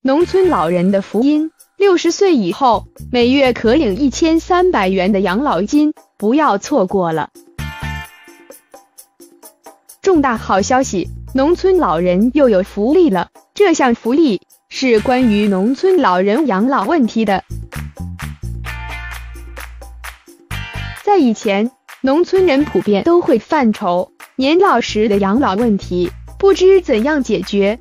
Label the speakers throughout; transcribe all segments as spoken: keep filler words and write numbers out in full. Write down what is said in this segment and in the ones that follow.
Speaker 1: 农村老人的福音，六十岁以后每月可领一千三百元的养老金，不要错过了。重大好消息，农村老人又有福利了。这项福利是关于农村老人养老问题的。在以前，农村人普遍都会犯愁年老时的养老问题，不知怎样解决。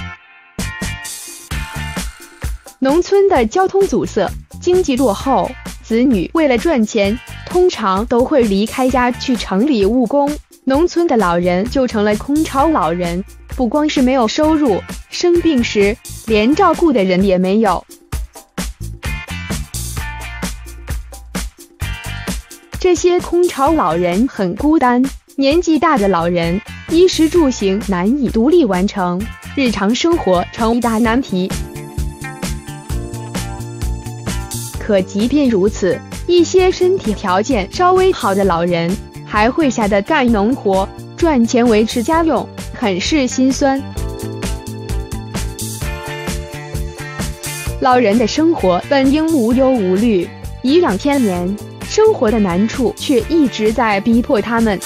Speaker 1: 农村的交通阻塞，经济落后，子女为了赚钱，通常都会离开家去城里务工，农村的老人就成了空巢老人，不光是没有收入，生病时连照顾的人也没有。这些空巢老人很孤单，年纪大的老人衣食住行难以独立完成，日常生活成一大难题。可即便如此，一些身体条件稍微好的老人还会下得干农活，赚钱维持家用，很是心酸。老人的生活本应无忧无虑，颐养天年，生活的难处却一直在逼迫他们。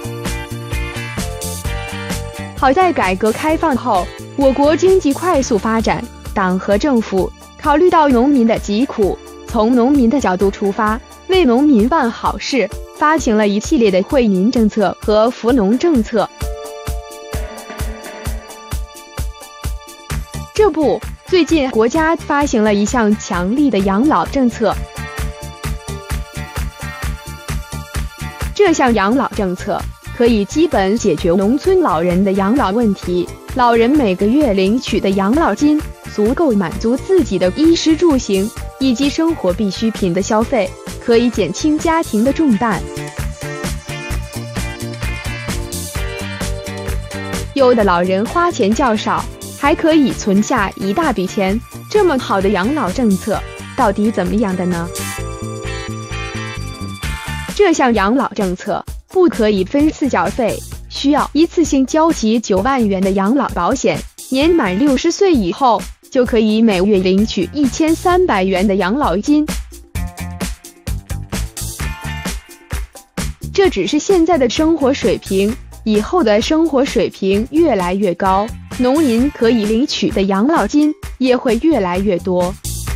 Speaker 1: 好在改革开放后，我国经济快速发展，党和政府考虑到农民的疾苦，从农民的角度出发，为农民办好事，发行了一系列的惠民政策和扶农政策。这不，最近国家发行了一项强力的养老政策。这项养老政策可以基本解决农村老人的养老问题，老人每个月领取的养老金足够满足自己的衣食住行以及生活必需品的消费，可以减轻家庭的重担。有的老人花钱较少，还可以存下一大笔钱，这么好的养老政策到底怎么样的呢？这项养老政策不可以分次缴费，需要一次性交齐九万元的养老保险，年满六十岁以后就可以每月领取一千三百元的养老金。这只是现在的生活水平，以后的生活水平越来越高，农民可以领取的养老金也会越来越多。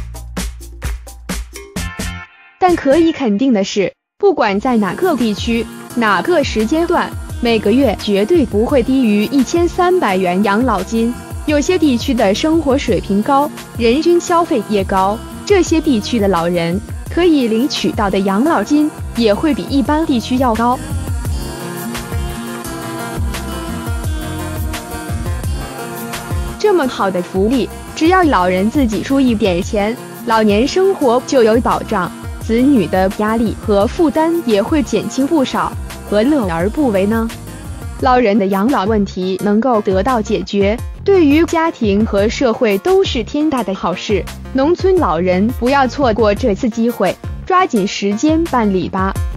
Speaker 1: 但可以肯定的是，不管在哪个地区、哪个时间段，每个月绝对不会低于一千三百元养老金。有些地区的生活水平高，人均消费也高，这些地区的老人可以领取到的养老金也会比一般地区要高。这么好的福利，只要老人自己出一点钱，老年生活就有保障，子女的压力和负担也会减轻不少，何乐而不为呢？老人的养老问题能够得到解决，对于家庭和社会都是天大的好事。农村老人不要错过这次机会，抓紧时间办理吧。